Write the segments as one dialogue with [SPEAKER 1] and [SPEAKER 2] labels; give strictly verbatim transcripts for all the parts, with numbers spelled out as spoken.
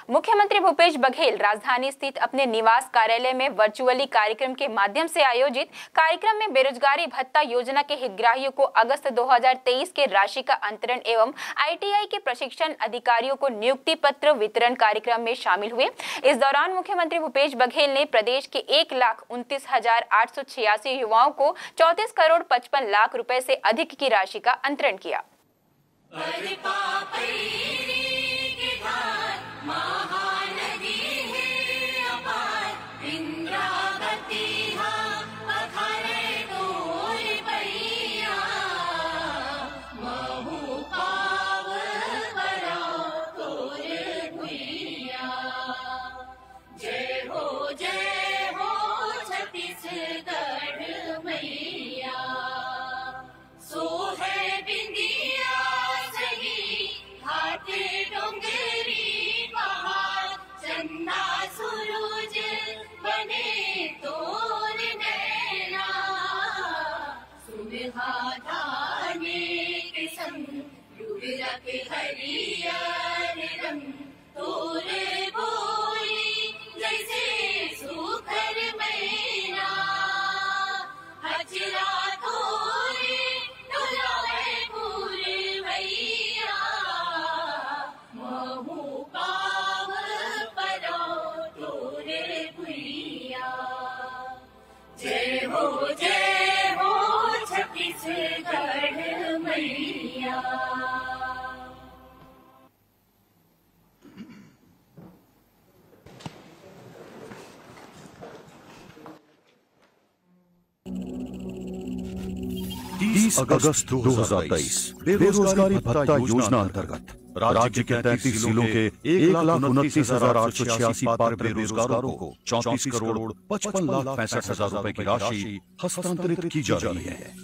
[SPEAKER 1] मुख्यमंत्री भूपेश बघेल राजधानी स्थित अपने निवास कार्यालय में वर्चुअली कार्यक्रम के माध्यम से आयोजित कार्यक्रम में बेरोजगारी भत्ता योजना के हितग्राहियों को अगस्त दो हज़ार तेईस के राशि का अंतरण एवं आई टी आई के प्रशिक्षण अधिकारियों को नियुक्ति पत्र वितरण कार्यक्रम में शामिल हुए। इस दौरान मुख्यमंत्री भूपेश बघेल ने प्रदेश के एक लाख उनतीस हजार आठ सौ छियासी युवाओं को चौंतीस करोड़ पचपन लाख रुपए से अधिक की राशि का अंतरण किया।
[SPEAKER 2] तीस अगस्त दो हज़ार तेईस बेरोजगारी भत्ता योजना अंतर्गत राज्य के तैंतीस जिलों के एक लाख उनतीस हजार आठ सौ छियासी पात्र बेरोजगारों को चौंतीस करोड़ पचपन लाख पैंसठ हजार रुपए की राशि हस्तांतरित की जा रही है।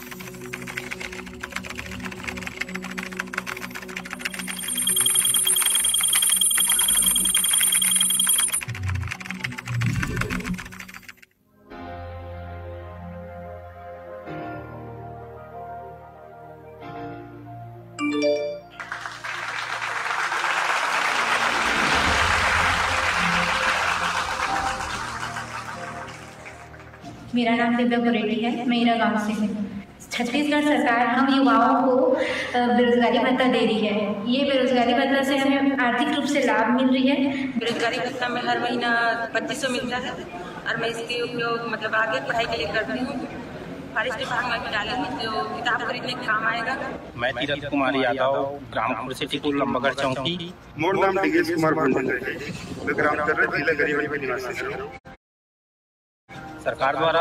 [SPEAKER 3] मेरा नाम दिव्या गुरेडी है। मैं इरा गांव से हूँ। छत्तीसगढ़ सरकार हम युवाओं को बेरोजगारी भत्ता दे रही है। ये बेरोजगारी भत्ता से हमें आर्थिक रूप से लाभ मिल रही है।
[SPEAKER 4] बेरोजगारी भत्ता में हर महीना पच्चीस सौ मिलता है और मैं इसके उपयोग मतलब आगे पढ़ाई के लिए करती हूँ। फॉरेस्ट विभाग में डालेंगे जो किताब खरीदने के काम आएगा। मैं
[SPEAKER 5] तीरथ कुमार यादव, ग्राम सिटीपुर लंबगढ़ चौकी।
[SPEAKER 6] मोर नाम टिगेश कुमार भंडारी है। ग्राम तरह जिला गरीबी निवासी हूँ।
[SPEAKER 5] सरकार द्वारा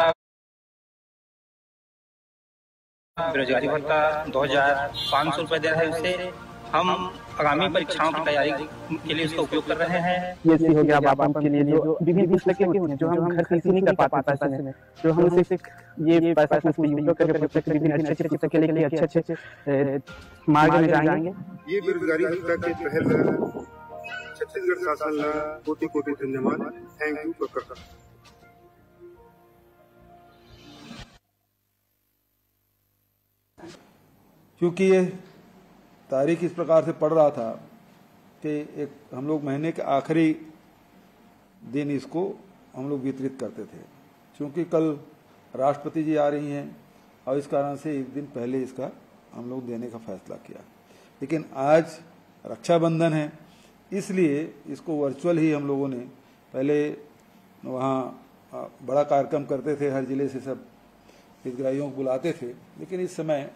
[SPEAKER 5] बेरोजगारी भत्ता दो हजार पाँच सौ रुपए दे रहा है। उससे हम आगामी परीक्षाओं की तैयारी के लिए उसका उपयोग कर रहे हैं।
[SPEAKER 7] ये हो गया बाप के लिए जो विभिन्न पुस्तकें होती हैं जो हम घर खरीद नहीं कर पाते पैसे में, जो हम सिर्फ ये पैसा को उपयोग करके पुस्तक विभिन्न अच्छे अच्छे पुस्तकें लेके अच्छे अच्छे मार्ग में जाएंगे।
[SPEAKER 6] ये बेरोजगारी भत्ता के पहल छत्तीसगढ़ शासन ला कोटि कोटि धन्यवाद। थैंक यू प्रकार।
[SPEAKER 8] क्योंकि ये तारीख इस प्रकार से पढ़ रहा था कि एक हम लोग महीने के आखिरी दिन इसको हम लोग वितरित करते थे। क्योंकि कल राष्ट्रपति जी आ रही हैं और इस कारण से एक दिन पहले इसका हम लोग देने का फैसला किया। लेकिन आज रक्षाबंधन है, इसलिए इसको वर्चुअल ही हम लोगों ने पहले वहाँ बड़ा कार्यक्रम करते थे, हर जिले से सब हितग्राहियों को बुलाते थे। लेकिन इस समय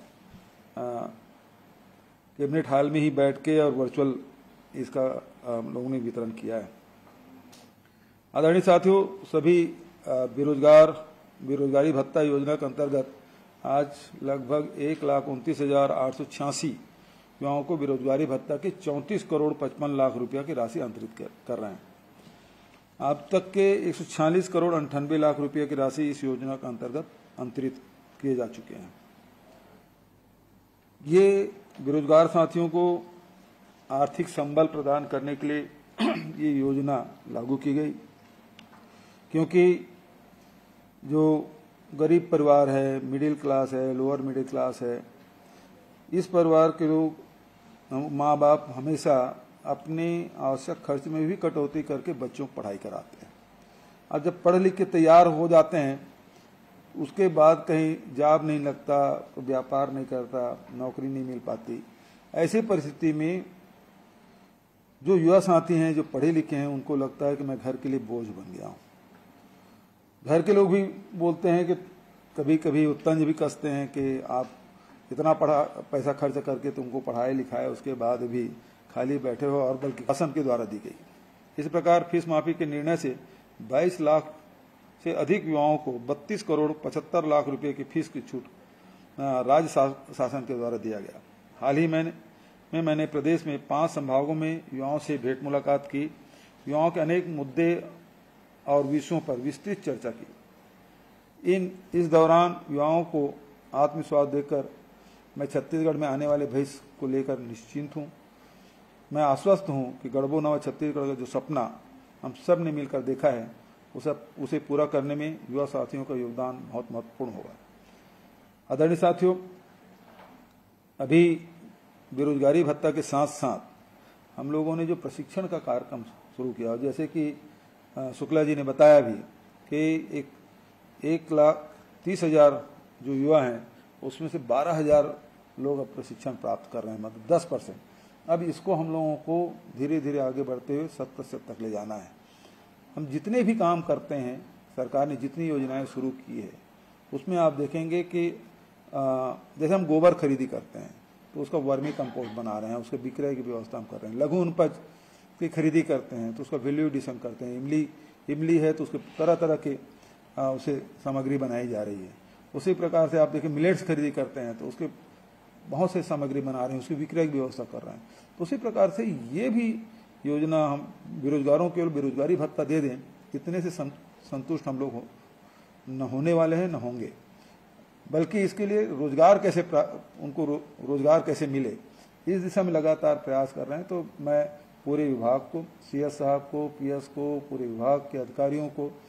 [SPEAKER 8] कैबिनेट हॉल में ही बैठ के और वर्चुअल इसका हम लोगों ने वितरण किया है। आदरणीय साथियों, सभी बेरोजगार बेरोजगारी भत्ता योजना के अंतर्गत आज लगभग एक लाख उनतीस हजार आठ सौ छियासी युवाओं को बेरोजगारी भत्ता के चौंतीस करोड़ पचपन लाख रुपया की राशि अंतरित कर, कर रहे हैं। अब तक के एक सौ छियालीस करोड़ अंठानवे लाख रुपये की राशि इस योजना के अंतर्गत अंतरित किए जा चुके हैं। ये बेरोजगार साथियों को आर्थिक संबल प्रदान करने के लिए ये योजना लागू की गई, क्योंकि जो गरीब परिवार है, मिडिल क्लास है, लोअर मिडिल क्लास है, इस परिवार के लोग माँ बाप हमेशा अपने आवश्यक खर्च में भी कटौती करके बच्चों को पढ़ाई कराते हैं। और जब पढ़ लिख के तैयार हो जाते हैं उसके बाद कहीं जॉब नहीं लगता, तो व्यापार नहीं करता, नौकरी नहीं मिल पाती। ऐसी परिस्थिति में जो युवा साथी हैं जो पढ़े लिखे हैं उनको लगता है कि मैं घर के लिए बोझ बन गया हूँ। घर के लोग भी बोलते हैं कि कभी कभी तंज भी कसते हैं कि आप इतना पढ़ा पैसा खर्च करके तुमको पढ़ाई लिखाए, उसके बाद भी खाली बैठे हो, और बल्कि शासन के द्वारा दी गई। इस प्रकार फीस माफी के निर्णय से बाईस लाख से अधिक युवाओं को बत्तीस करोड़ पचहत्तर लाख रुपए की फीस की छूट राज्य शासन के द्वारा दिया गया। हाल ही मैंने में मैंने प्रदेश में पांच संभागों में युवाओं से भेंट मुलाकात की, युवाओं के अनेक मुद्दे और विषयों पर विस्तृत चर्चा की। इन इस दौरान युवाओं को आत्मविश्वास देकर मैं छत्तीसगढ़ में आने वाले भविष्य को लेकर निश्चिंत हूँ। मैं आश्वस्त हूँ कि गढ़बो नवा छत्तीसगढ़ का जो सपना हम सब ने मिलकर देखा है उसे उसे पूरा करने में युवा साथियों का योगदान बहुत महत्वपूर्ण होगा। आदरणीय साथियों, अभी बेरोजगारी भत्ता के साथ साथ हम लोगों ने जो प्रशिक्षण का कार्यक्रम शुरू किया, जैसे कि शुक्ला जी ने बताया भी कि एक एक लाख तीस हजार जो युवा हैं उसमें से बारह हजार लोग अब प्रशिक्षण प्राप्त कर रहे हैं, मतलब दस परसेंट। अब इसको हम लोगों को धीरे धीरे आगे बढ़ते हुए शत प्रतिशत तक ले जाना है। हम जितने भी काम करते हैं, सरकार ने जितनी योजनाएं शुरू की है उसमें आप देखेंगे कि जैसे हम गोबर खरीदी करते हैं तो उसका वर्मी कंपोस्ट बना रहे हैं, उसके विक्रय की व्यवस्था हम कर रहे हैं। लघु उपज की खरीदी करते हैं तो उसका वैल्यू एडिशन करते हैं। इमली इमली है तो उसके तरह तरह के आ, उसे सामग्री बनाई जा रही है। उसी प्रकार से आप देखिए मिलेट्स खरीदी करते हैं तो उसके बहुत से सामग्री बना रहे हैं, उसकी विक्रय की व्यवस्था कर रहे हैं। तो उसी प्रकार से ये भी योजना हम बेरोजगारों केवल बेरोजगारी भत्ता दे दें, इतने से संतुष्ट हम लोग हो, न होने वाले हैं न होंगे, बल्कि इसके लिए रोजगार कैसे उनको रो, रोजगार कैसे मिले, इस दिशा में लगातार प्रयास कर रहे हैं। तो मैं पूरे विभाग को, सीएस साहब को, पीएस को, पूरे विभाग के अधिकारियों को